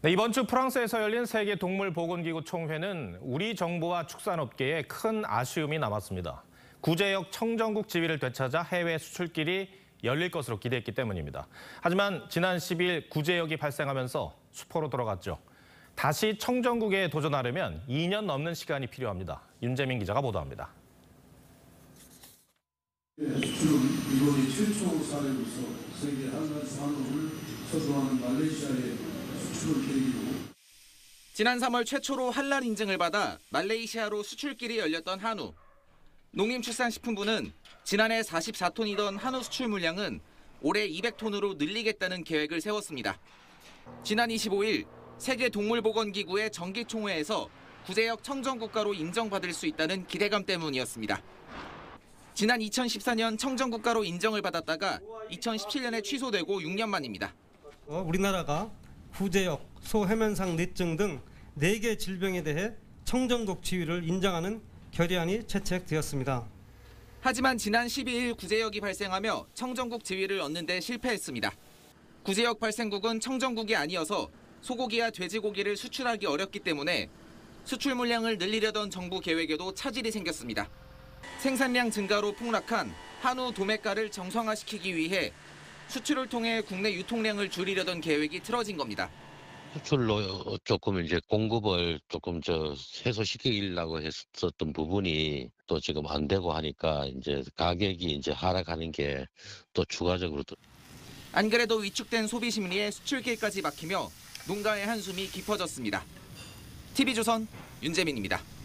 네, 이번 주 프랑스에서 열린 세계 동물보건기구 총회는 우리 정부와 축산업계에 큰 아쉬움이 남았습니다. 구제역 청정국 지위를 되찾아 해외 수출길이 열릴 것으로 기대했기 때문입니다. 하지만 지난 10일 구제역이 발생하면서 수포로 돌아갔죠. 다시 청정국에 도전하려면 2년 넘는 시간이 필요합니다. 윤재민 기자가 보도합니다. 수출은 이번이 최초 사례로서 세계 한가지 산업을 서도하는 말레이시아에 수출을 계기로 지난 3월 최초로 할랄 인증을 받아 말레이시아로 수출길이 열렸던 한우. 농림축산식품부는 지난해 44톤이던 한우 수출 물량은 올해 200톤으로 늘리겠다는 계획을 세웠습니다. 지난 25일 세계 동물보건기구의 정기총회에서 구제역 청정국가로 인정받을 수 있다는 기대감 때문이었습니다. 지난 2014년 청정국가로 인정을 받았다가 2017년에 취소되고 6년 만입니다. 우리나라가 구제역, 소해면상 뇌증 등 4개 질병에 대해 청정국 지위를 인정하는 결의안이 채택되었습니다. 하지만 지난 12일 구제역이 발생하며 청정국 지위를 얻는 데 실패했습니다. 구제역 발생국은 청정국이 아니어서 소고기와 돼지고기를 수출하기 어렵기 때문에 수출 물량을 늘리려던 정부 계획에도 차질이 생겼습니다. 생산량 증가로 폭락한 한우 도매가를 정상화시키기 위해 수출을 통해 국내 유통량을 줄이려던 계획이 틀어진 겁니다. 수출로 조금 이제 공급을 조금 해소시키려고 했었던 부분이 또 지금 안 되고 하니까 이제 가격이 이제 하락하는 게 또 추가적으로 안 그래도 위축된 소비 심리에 수출길까지 막히며 농가의 한숨이 깊어졌습니다. TV조선 윤재민입니다.